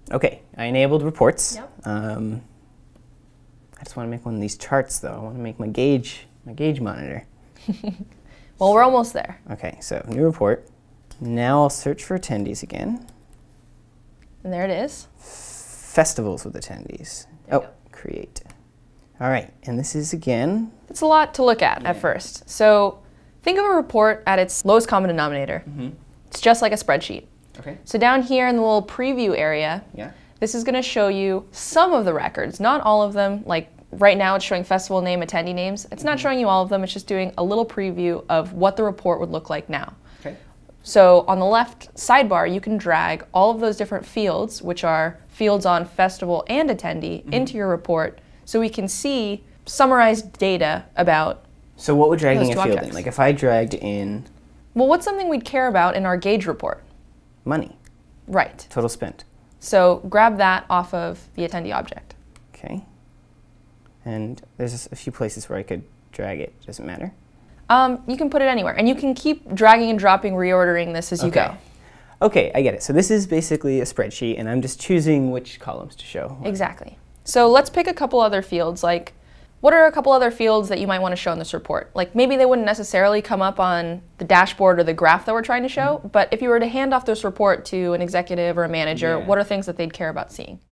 Okay, I enabled reports. Yep. I just want to make one of these charts, though. I want to make my gauge monitor. Well, we're almost there. Okay, so new report. Now I'll search for attendees again. And there it is. Festivals with attendees. There you go. Create. All right, and this is again. It's a lot to look at first. So think of a report at its lowest common denominator. It's just like a spreadsheet. Okay. So down here in the little preview area, this is going to show you some of the records, not all of them. Like right now it's showing festival name, attendee names. It's not showing you all of them, it's just doing a little preview of what the report would look like now. Okay. So on the left sidebar, you can drag all of those different fields, which are fields on festival and attendee, into your report so we can see summarized data about. So what would dragging Those a two field objects. in? Like if I dragged in Well, what's something we'd care about in our gauge report? money, Right. total spent. So grab that off of the attendee object. Okay. And there's a few places where I could drag it. Doesn't matter. You can put it anywhere, and you can keep dragging and dropping, reordering this as you go. Okay, I get it. So this is basically a spreadsheet, and I'm just choosing which columns to show. Exactly. So let's pick a couple other fields. Like, what are a couple other fields that you might want to show in this report? Like, maybe they wouldn't necessarily come up on the dashboard or the graph that we're trying to show, but if you were to hand off this report to an executive or a manager, what are things that they'd care about seeing?